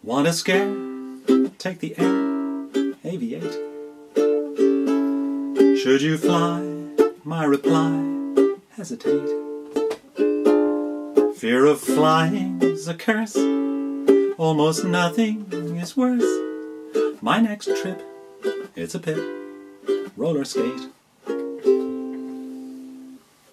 Want a scare? Take the air, aviate. Should you fly, my reply, hesitate. Fear of flying's a curse, almost nothing is worse. My next trip, it's a pit, roller skate.